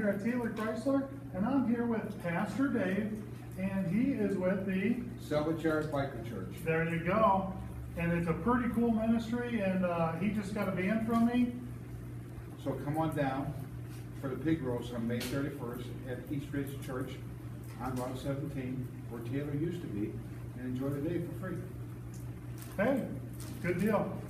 here at Taylor Chrysler, and I'm here with Pastor Dave, and he is with the Salvatore Biker Church. There you go. And it's a pretty cool ministry, and he just got a van from me. So come on down for the pig roast on May 31st at East Ridge Church on Route 17, where Taylor used to be, and enjoy the day for free. Hey, good deal.